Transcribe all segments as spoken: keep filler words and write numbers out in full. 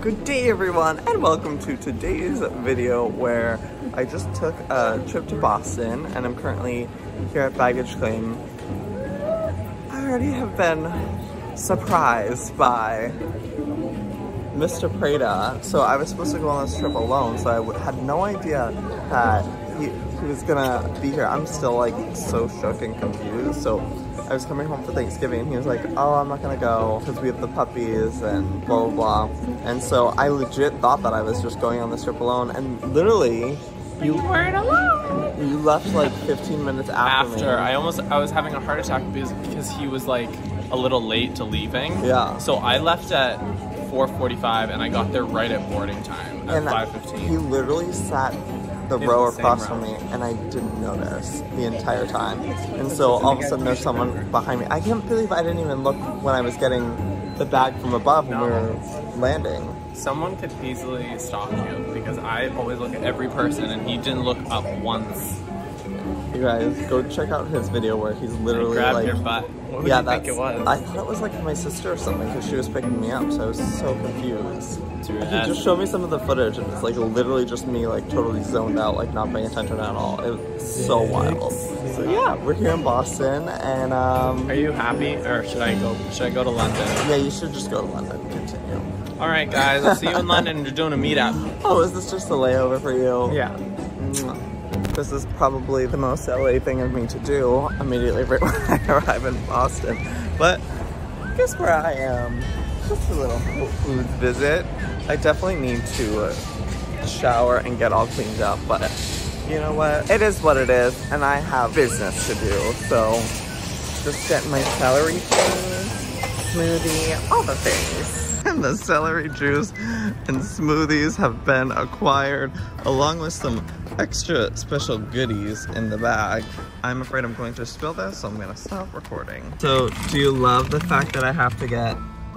Good day everyone, and welcome to today's video where I just took a trip to Boston and I'm currently here at baggage claim. I already have been surprised by Mister Prada. So I was supposed to go on this trip alone, so I w had no idea that he, he was gonna be here. I'm still like so shook and confused. So I was coming home for Thanksgiving and he was like, oh, I'm not gonna go because we have the puppies and blah, blah, blah. And so I legit thought that I was just going on this trip alone, and literally, you weren't alone. You left like fifteen minutes after, after me. I almost, I was having a heart attack because, because he was like a little late to leaving. Yeah. So I left at four forty-five and I got there right at boarding time at five fifteen. He literally sat the In row the across row. from me and I didn't notice the entire time. And so all of a sudden there's someone behind me. I can't believe I didn't even look when I was getting the bag from above when no. we were landing. Someone could easily stalk you because I always look at every person and he didn't look up once. You guys, go check out his video where he's literally grabbed like, your butt. What would yeah, you that's, think it was? I thought it was like my sister or something because she was picking me up, so I was so confused. He just showed me some of the footage and it's like literally just me like totally zoned out, like not paying attention at all. It was so wild. So yeah, we're here in Boston and um are you happy, or should I go should I go to London? Yeah, you should just go to London. Continue. Alright guys, I'll see you in London. You're doing a meetup. Oh, is this just a layover for you? Yeah. This is probably the most L A thing of me to do immediately right when I arrive in Boston. But guess where I am? Just a little Whole Foods visit. I definitely need to uh, shower and get all cleaned up, but you know what? It is what it is, and I have business to do. So just getting my celery juice, smoothie, all the things. And the celery juice and smoothies have been acquired along with some extra special goodies in the bag. I'm afraid I'm going to spill this, so I'm gonna stop recording. So, do you love the fact that I have to get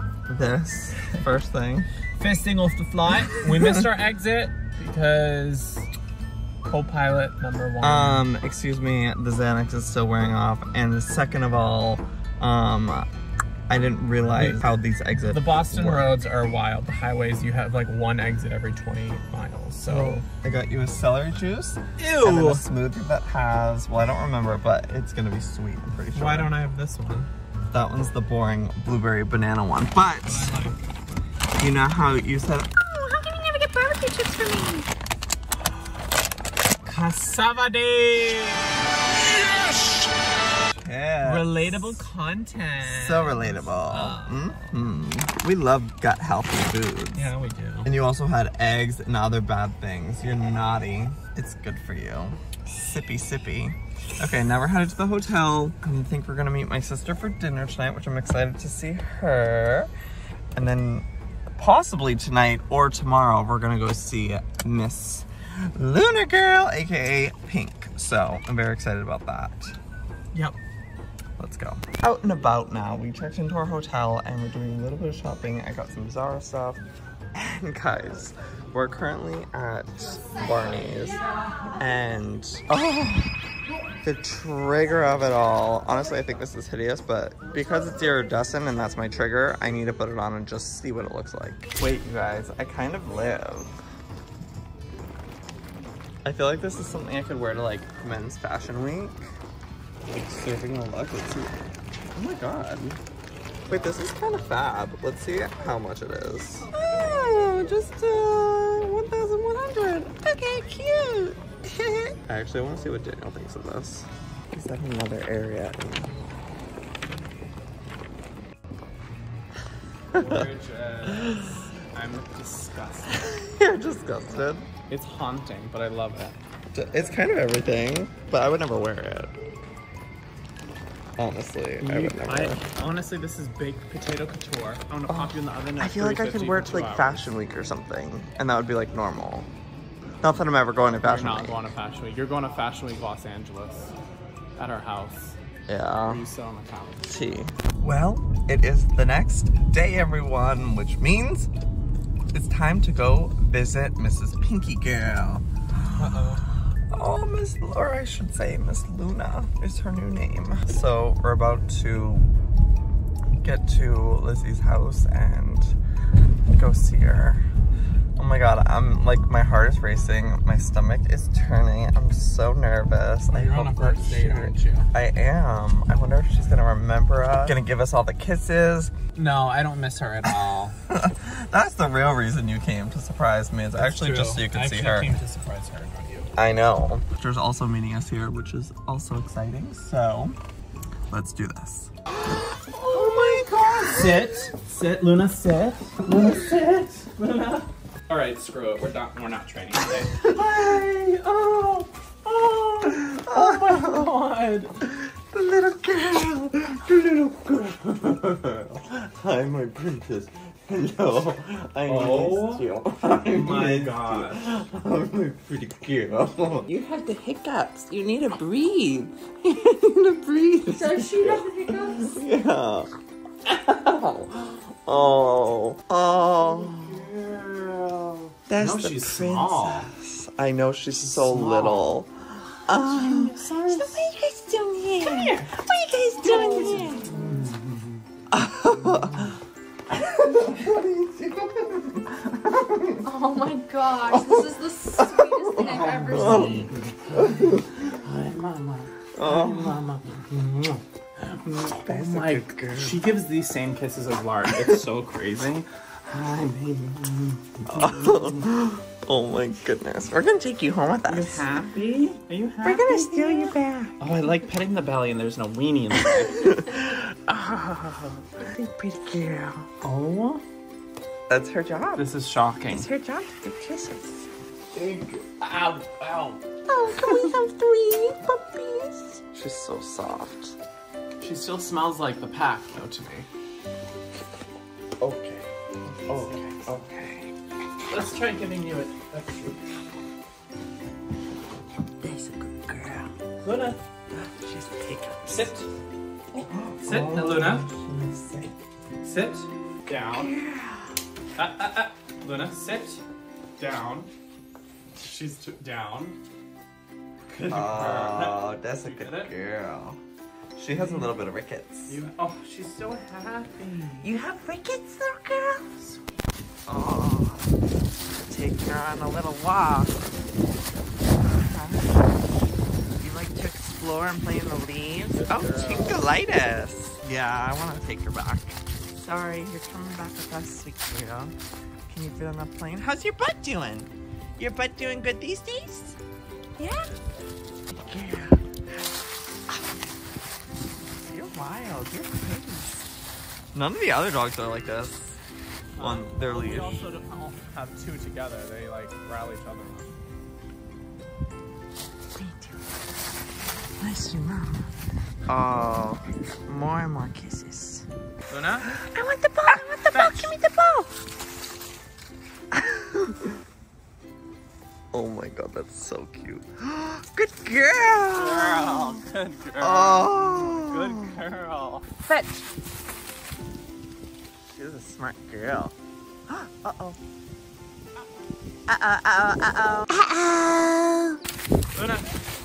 this first thing? First thing off the flight, we missed our exit because co-pilot number one. Um, excuse me, the Xanax is still wearing off, and second of all, um, I didn't realize how these exits The Boston work. roads are wild. The highways, you have like one exit every twenty miles. So I got you a celery juice. Ew! And then a smoothie that has, well, I don't remember, but it's gonna be sweet, I'm pretty sure. Why don't I have this one? That one's the boring blueberry banana one. But you know how you said, oh, how can you never get barbecue chips for me? Cassava Day! yes! Relatable content. So relatable. Oh. Mm-hmm. We love gut healthy foods. Yeah, we do. And you also had eggs and other bad things. You're naughty. It's good for you. Sippy sippy. Okay, now we're headed to the hotel. I think we're gonna meet my sister for dinner tonight, which I'm excited to see her. And then possibly tonight or tomorrow, we're gonna go see Miss Luna Girl, A K A Pink. So I'm very excited about that. Yep. Let's go. Out and about now. We checked into our hotel and we're doing a little bit of shopping. I got some Zara stuff. And guys, we're currently at Barney's and oh, the trigger of it all. Honestly, I think this is hideous, but because it's iridescent and that's my trigger, I need to put it on and just see what it looks like. Wait, you guys, I kind of live. I feel like this is something I could wear to like Men's Fashion Week. Like serving a look. Let's see. Oh my god. Wait, this is kind of fab. Let's see how much it is. Oh, just uh, one thousand one hundred. Okay, cute. I actually want to see what Daniel thinks of this. Is that another area? Gorgeous. I'm disgusted. You're disgusted. It's haunting, but I love it. It's kind of everything, but I would never wear it. Honestly, You, I would never. I, honestly, this is baked potato couture. I want to Oh, pop you in the oven. I at feel like I could three wear it fifty to like for two hours. Fashion Week or something, and that would be like normal. Not that I'm ever going to You're Fashion not Week. going to Fashion Week. You're going to Fashion Week Los Angeles at our house. Yeah. Where you sell on the couch. Tea. Well, it is the next day, everyone, which means it's time to go visit Missus Pinky Girl. Uh-oh. Oh, Miss, or I should say Miss Luna is her new name. So we're about to get to Lizzie's house and go see her. Oh my god, I'm like, my heart is racing. My stomach is turning. I'm so nervous. You're I on a hope first that date, she- aren't you? I am. I wonder if she's gonna remember us. Gonna give us all the kisses. No, I don't miss her at all. That's the real reason you came, to surprise me. It's actually True. just so you could I see actually her. came to surprise her, not you. I know. There's also meeting us here, which is also exciting. So, let's do this. Oh my god! Sit. Sit, Luna, sit. Luna, sit. Luna. All right, screw it. We're not, we're not training today. Hi! Oh! Oh! Oh my god! The little girl! The little girl! Hi, my princess. Hello. I Oh missed you. I my missed god. you. I'm a pretty girl. You have the hiccups. You need to breathe. You need to breathe. Does she have the hiccups? Yeah. Oh. Oh. Girl. That's No, the she's princess. I know she's so Small. little. Oh. So what are you guys doing here? Come here. What are you guys doing here? What are you doing? Oh my gosh, this is the sweetest thing I've ever seen. Hi, mama. Oh. Mama. That's Oh a my good girl. She gives these same kisses as Lark. It's so crazy. Hi, baby. Oh my goodness. We're gonna take you home with Are you us. happy? Are you happy? We're gonna steal you back. Oh, I like petting the belly and there's no weenie in the back. Oh, pretty girl. Oh, That's her job. this is shocking. It's her job to give kisses. Ow, ow. Oh, can we have three puppies? She's so soft. She still smells like the pack, though, to me. Okay. Okay. Okay. Let's try giving you a, a treat. That's a good girl. Luna, She's taking. sit. Sit, Oh, Luna. Sit. Sit. Down. Uh, uh, uh. Luna, sit. Down. She's t down. Good girl. Oh, that's a You good get it? girl. She has a little bit of rickets. You, oh, she's so happy. You have rickets, little girl? Oh, take her on a little walk. You like to explore and play in the leaves? Oh, tinkleitis. Yeah, I want to take her back. Sorry, you're coming back with us, sweet girl. Can you fit on the plane? How's your butt doing? Your butt doing good these days? Yeah? Yeah. You're wild. You're crazy. None of the other dogs are like this on their leash. We also don't all have two together. They like rally each other on. Nice to mom. Oh, more and more kisses. Luna? I want the ball, I want the ball, give me the ball. Oh my god, that's so cute. Good girl! Girl, good girl. Oh! Good girl. Fetch. She's a smart girl. Uh-oh. Uh-oh, uh-oh, uh-oh. Uh-oh. Luna.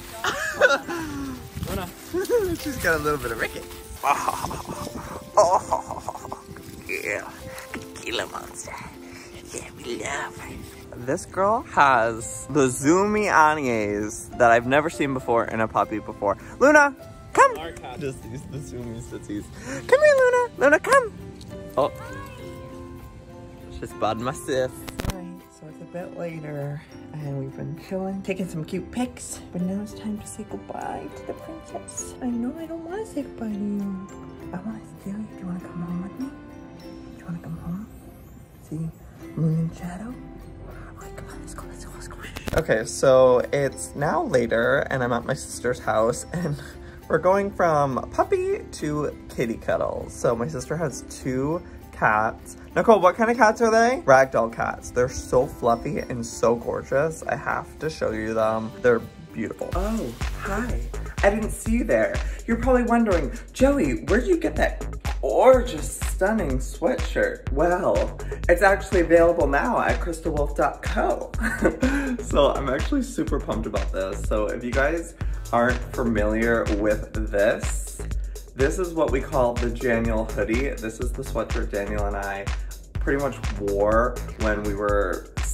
Luna. She's got a little bit of rickets. Oh, oh, good girl. Good killer monster. Yeah, we love her. This girl has the zoomy anies that I've never seen before in a puppy before. Luna, come. Lark had Just these, the zoomies, tootsies. Come here, Luna. Luna, come. Oh. She's budding my sis. Alright, so it's a bit later, and we've been chilling, taking some cute pics, but now it's time to say goodbye to the princess. I know I don't want to say goodbye to you. I want to steal you. Do you want to come home with me? Do you want to come home? See Moon and Shadow? Alright, come on, let's go, let's go, let's go. Okay, so it's now later, and I'm at my sister's house, and we're going from puppy to kitty cuddles. So my sister has two cats. Nicole, what kind of cats are they? Ragdoll cats. They're so fluffy and so gorgeous. I have to show you them. They're beautiful. Oh, hi. I didn't see you there. You're probably wondering, Joey, where'd you get that gorgeous, stunning sweatshirt? Well, it's actually available now at crystal wolf dot co. So I'm actually super pumped about this. So if you guys aren't familiar with this, this is what we call the Daniel hoodie. This is the sweatshirt Daniel and I pretty much wore when we were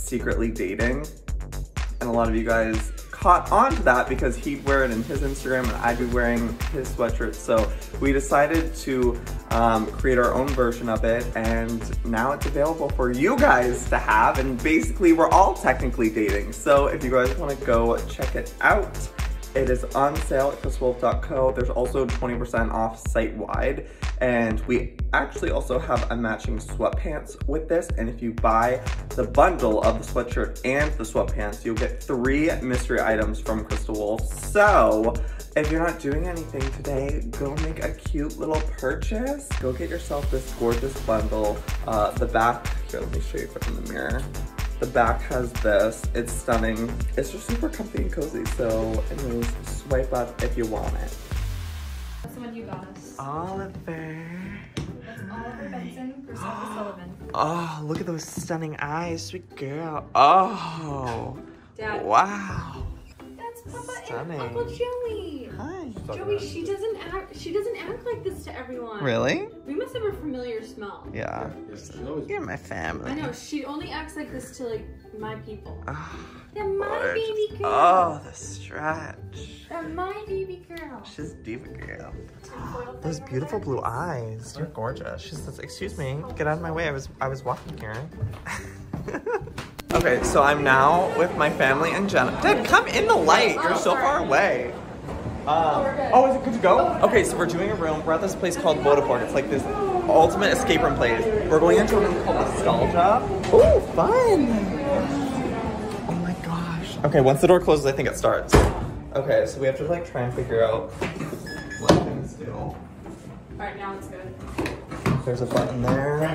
secretly dating. And a lot of you guys caught on to that because he'd wear it in his Instagram and I'd be wearing his sweatshirt. So we decided to um, create our own version of it, and now it's available for you guys to have. And basically we're all technically dating. So if you guys want to go check it out, it is on sale at chris wolf dot co. There's also twenty percent off site-wide. And we actually also have a matching sweatpants with this. And if you buy the bundle of the sweatshirt and the sweatpants, you'll get three mystery items from Crystal Wolf. So if you're not doing anything today, go make a cute little purchase. Go get yourself this gorgeous bundle. Uh, the back, here, let me show you from the mirror. The back has this, it's stunning. It's just super comfy and cozy. So anyways, swipe up if you want it. That's the one you got us. Oliver. That's Oliver Benson, Graceffa Sullivan. Oh, look at those stunning eyes, sweet girl. Oh, Dad. Wow. That's Papa Stunning. and Uncle Joey. Hi. Joey, she doesn't act. She doesn't act like this to everyone. Really? We must have a familiar smell. Yeah. You're my family. I know. She only acts like this to like my people. Oh, They're my gorgeous. baby girl. Oh, the stretch. They're my baby girl. She's diva girl. Those beautiful blue eyes. You're gorgeous. She says, "Excuse me, get out of my way. I was I was walking here." Okay, so I'm now with my family and Jenna. Dad, come in the light. You're so far away. Um, oh, is it good to go? Okay, so we're doing a room. We're at this place called Vodafone. It's like this ultimate escape room place. We're going into a room called Nostalgia. Oh, fun! Oh my gosh. Okay, once the door closes, I think it starts. Okay, so we have to like try and figure out what things do. All right, now it's good. There's a button there.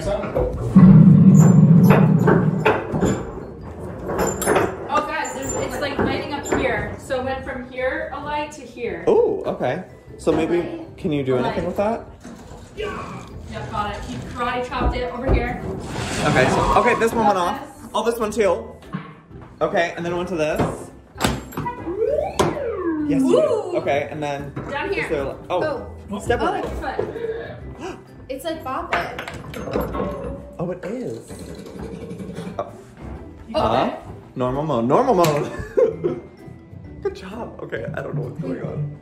Oh, guys, there's, it's like lighting up here. So it went from here a light to here. Oh, okay. So maybe, can you do anything with that? Yeah, got it. He karate chopped it over here. Okay, so, okay, this one went off. Oh, this one too. Okay, and then it went to this. Yes, you did. Okay, and then down here. There, oh, oh, step on it. Foot. It's like bop it. Oh, it is. Oh. Oh, Uh, okay. normal mode. Normal mode. Good job. Okay, I don't know what's going on.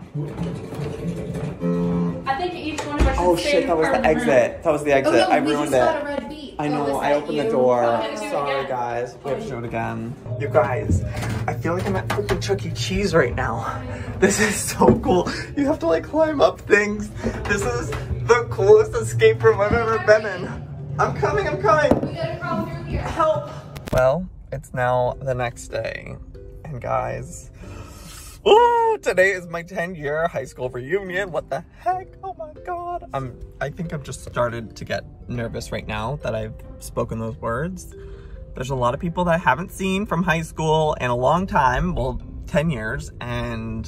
I think each one of us should Oh stay shit, in that was part the of room. exit. That was the exit. Oh, no, I we ruined just got it. a red beat. I know, Oh, I was opened that the you? door. Oh, okay, do it Sorry again. guys. We have to do it again. You guys, I feel like I'm at freaking Chuck E. Cheese right now. This is so cool. You have to like climb up things. This is the coolest escape room I've ever been in. I'm coming, I'm coming. We gotta crawl through here. Help. Well, it's now the next day. And guys, oh, today is my ten year high school reunion. What the heck? Oh my God. I'm, I think I've just started to get nervous right now that I've spoken those words. There's a lot of people that I haven't seen from high school in a long time, well, ten years, and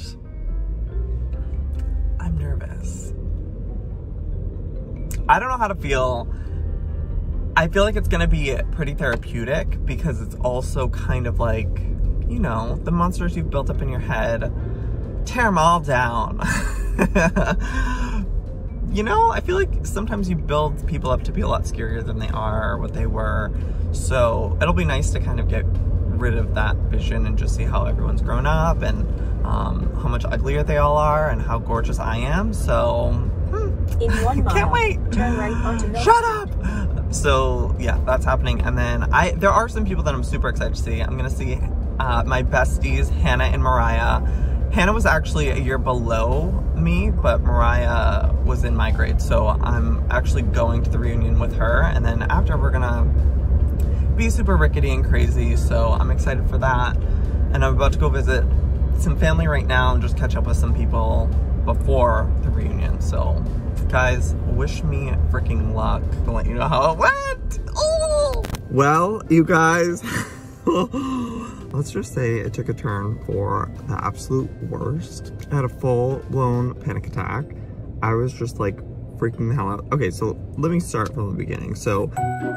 I'm nervous. I don't know how to feel. I feel like it's gonna be pretty therapeutic because it's also kind of like, you know, the monsters you've built up in your head, tear them all down. You know, I feel like sometimes you build people up to be a lot scarier than they are or what they were. So it'll be nice to kind of get rid of that vision and just see how everyone's grown up and um, how much uglier they all are and how gorgeous I am. So, hmm, In one mile, can't wait. turn right onto North. Shut up! So yeah, that's happening. And then I, there are some people that I'm super excited to see. I'm gonna see uh, my besties, Hannah and Mariah. Hannah was actually a year below me, but Mariah was in my grade. So I'm actually going to the reunion with her. And then after we're gonna be super rickety and crazy. So I'm excited for that. And I'm about to go visit some family right now and just catch up with some people before the reunion. So guys, wish me freaking luck to let you know how it went. Oh! Well, you guys, let's just say it took a turn for the absolute worst. I had a full-blown panic attack. I was just like freaking the hell out. Okay, so let me start from the beginning. So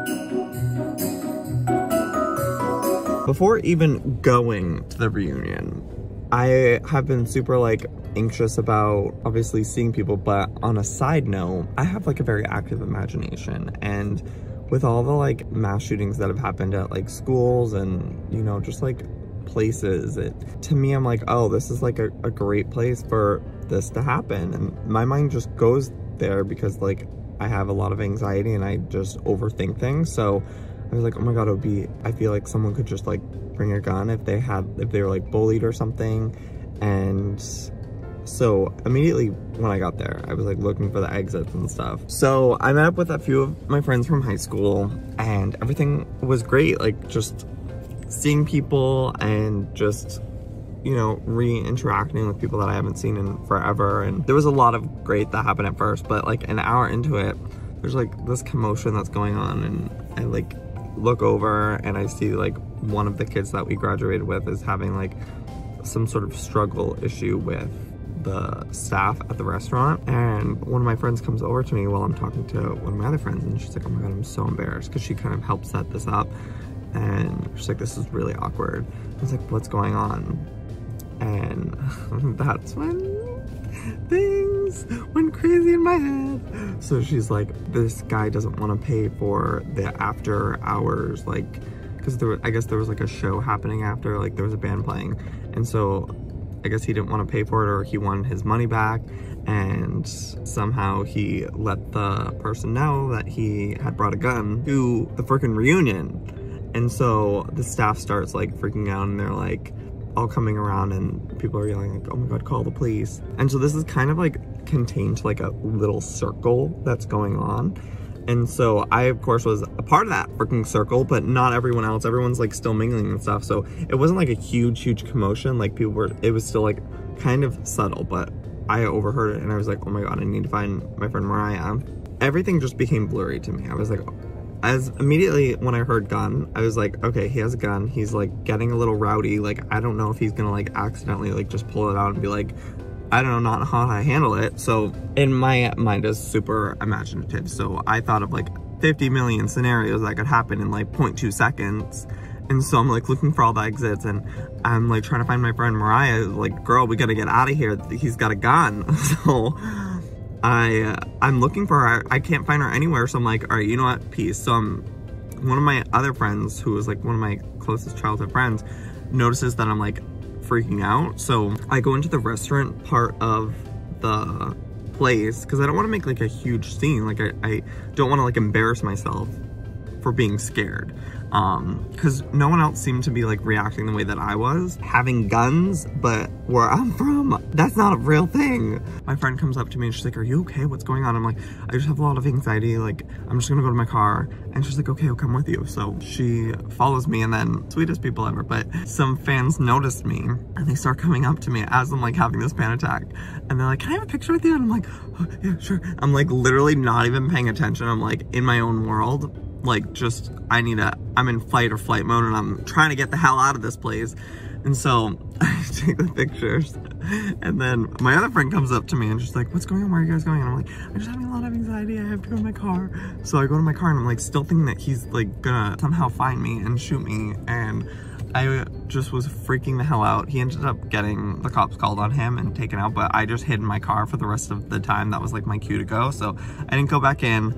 before even going to the reunion, I have been super like anxious about obviously seeing people, but on a side note, I have like a very active imagination, and with all the like mass shootings that have happened at like schools and, you know, just like places, it, to me, I'm like, oh, this is like a, a great place for this to happen. And my mind just goes there because like I have a lot of anxiety and I just overthink things. So I was like, oh my God, it would be, I feel like someone could just like bring a gun if they had, if they were like bullied or something. And so immediately when I got there, I was like looking for the exits and stuff. So I met up with a few of my friends from high school and everything was great. Like just seeing people and just, you know, re-interacting with people that I haven't seen in forever. And there was a lot of great that happened at first, but like an hour into it, there's like this commotion that's going on, and I like look over and I see like one of the kids that we graduated with is having like some sort of struggle issue with the staff at the restaurant. And one of my friends comes over to me while I'm talking to one of my other friends, and she's like, oh my God, I'm so embarrassed, because she kind of helped set this up. And she's like, this is really awkward. I was like, what's going on? And that's when things went crazy in my head. So she's like, this guy doesn't want to pay for the after hours, like, because there was, I guess there was like a show happening after, like there was a band playing. And so I guess he didn't want to pay for it, or he wanted his money back. And somehow he let the person know that he had brought a gun to the freaking reunion. And so the staff starts like freaking out, and they're like all coming around, and people are yelling like, oh my God, call the police. And so this is kind of like contained to like a little circle that's going on. And so I, of course, was a part of that freaking circle, but not everyone else. Everyone's like still mingling and stuff. So it wasn't like a huge, huge commotion. Like people were, it was still like kind of subtle, but I overheard it and I was like, oh my God, I need to find my friend Mariah. Everything just became blurry to me. I was like, as immediately when I heard gun, I was like, okay, he has a gun. He's like getting a little rowdy. Like, I don't know if he's gonna like accidentally like just pull it out and be like, I don't know, not how I handle it. So in my mind is super imaginative. So I thought of like fifty million scenarios that could happen in like zero point two seconds. And so I'm like looking for all the exits, and I'm like trying to find my friend Mariah. Like, girl, we gotta get out of here. He's got a gun. So I, uh, I'm looking for her. I can't find her anywhere. So I'm like, all right, you know what, peace. So I'm, one of my other friends, who was like one of my closest childhood friends, notices that I'm like freaking out. So I go into the restaurant part of the place, because I don't want to make like a huge scene. Like I, I don't want to like embarrass myself for being scared. Um, because no one else seemed to be like reacting the way that I was. Having guns, but where I'm from, that's not a real thing. My friend comes up to me and she's like, are you okay? What's going on? I'm like, I just have a lot of anxiety. Like, I'm just gonna go to my car. And she's like, okay, I'll come with you. So she follows me, and then sweetest people ever, but some fans noticed me and they start coming up to me as I'm like having this panic attack. And they're like, can I have a picture with you? And I'm like, oh, yeah, sure. I'm like literally not even paying attention. I'm like in my own world. Like, just, I need a, I'm in fight or flight mode, and I'm trying to get the hell out of this place. And so I take the pictures, and then my other friend comes up to me and she's like, what's going on? Where are you guys going? And I'm like, I'm just having a lot of anxiety. I have to go to my car. So I go to my car, and I'm like still thinking that he's like gonna somehow find me and shoot me. And I just was freaking the hell out. He ended up getting the cops called on him and taken out, but I just hid in my car for the rest of the time. That was like my cue to go. So I didn't go back in.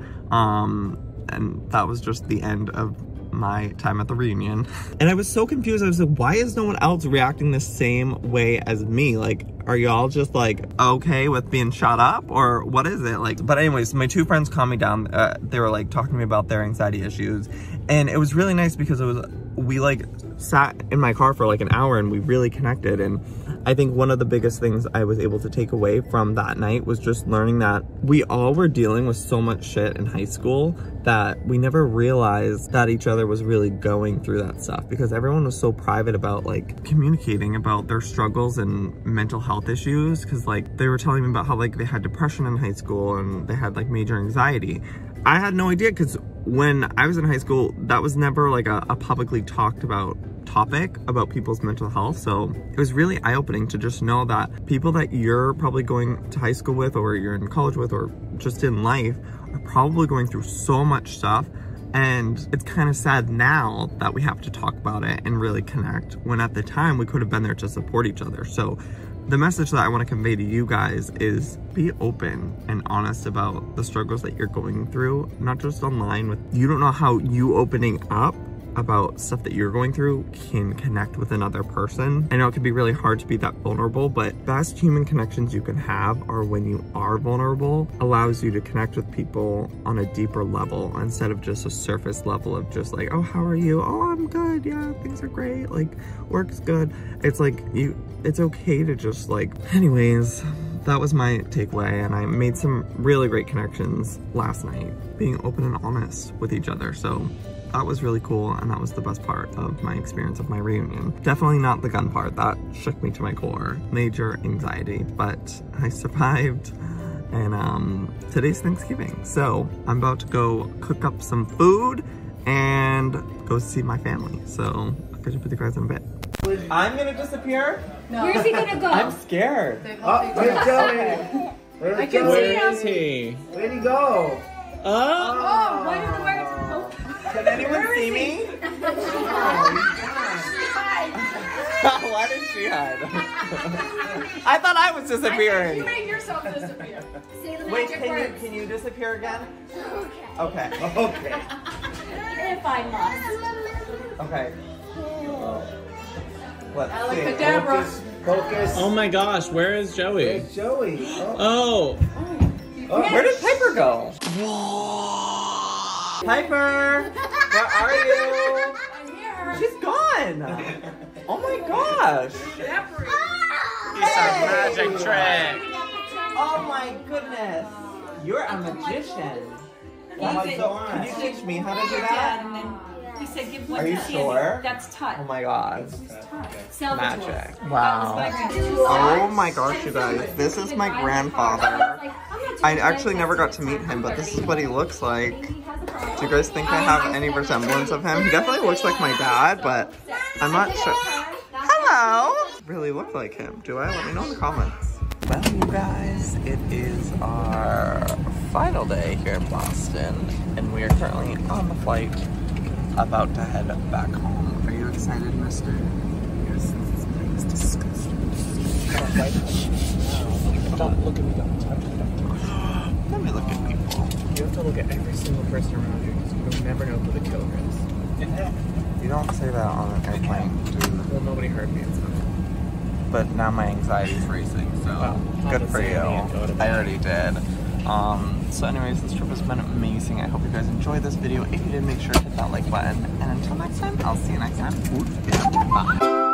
Um, And that was just the end of my time at the reunion. And I was so confused. I was like, why is no one else reacting the same way as me? Like, are y'all just like okay with being shot up, or what is it? Like, but anyways, my two friends calmed me down. Uh, they were like talking to me about their anxiety issues. And it was really nice because it was, we like sat in my car for like an hour and we really connected. And I think one of the biggest things I was able to take away from that night was just learning that we all were dealing with so much shit in high school that we never realized that each other was really going through that stuff, because everyone was so private about like communicating about their struggles and mental health issues. Because like they were telling me about how like they had depression in high school and they had like major anxiety. I had no idea, because when I was in high school, that was never like a, a publicly talked about topic about people's mental health. So it was really eye-opening to just know that people that you're probably going to high school with, or you're in college with, or just in life, are probably going through so much stuff. And it's kind of sad now that we have to talk about it and really connect, when at the time we could have been there to support each other. So the message that I want to convey to you guys is be open and honest about the struggles that you're going through, not just online. With you don't know how you opening up about stuff that you're going through can connect with another person. I know it can be really hard to be that vulnerable, but best human connections you can have are when you are vulnerable. Allows you to connect with people on a deeper level instead of just a surface level of just like, oh, how are you? Oh, I'm good. Yeah, things are great. Like, work's good. It's like you, it's okay to just like, anyways, that was my takeaway, and I made some really great connections last night, being open and honest with each other. So that was really cool, and that was the best part of my experience of my reunion. Definitely not the gun part. That shook me to my core. Major anxiety, but I survived. And um, today's Thanksgiving, so I'm about to go cook up some food and go see my family. So I'll catch up with you guys in a bit. I'm gonna disappear? No. Where's he gonna go? I'm scared. Oh, where's Joey? Where's I can Joey? see him. Where is he? Where'd he go? Oh! Oh, why did the wire? Can anyone see me? Why did she hide? I thought I was disappearing. You made yourself disappear. Wait, can you can you disappear again? Okay. Okay. Okay. If I must. Okay. Let's see. Abracadabra. Focus. Focus. Oh my gosh, where is Joey? Where's Joey? Oh. Oh! Oh. Where did Piper go? Piper, where are you? I'm here. She's gone. Oh my gosh. It's a magic trick! Oh my goodness. You're a magician. Oh my God. Can you teach me how to do that? He said, give Are you sure? That's touch. Oh my God. Magic. Wow. Oh my gosh, you guys. This is my grandfather. I actually never got to meet him, but this is what he looks like. Do you guys think I have any resemblance of him? He definitely looks like my dad, but I'm not sure. Hello! Really look like him, do I? Let me know in the comments. Well, you guys, it is our final day here in Boston, and we are currently on the flight about to head back home. Are you excited, mister? Yes, this plane is disgusting. Don't look at me, don't touch me. Let me look at people. You have to look at every single person around you because you'll never know who the killer is. You don't say that on an airplane, dude. Well, nobody heard me. It's not. But now my anxiety's racing, so Well, good for you. I already did. Um, so anyways, this trip has been amazing. I hope you guys enjoyed this video. If you did, make sure to hit that like button. And until next time, I'll see you next time. Bye.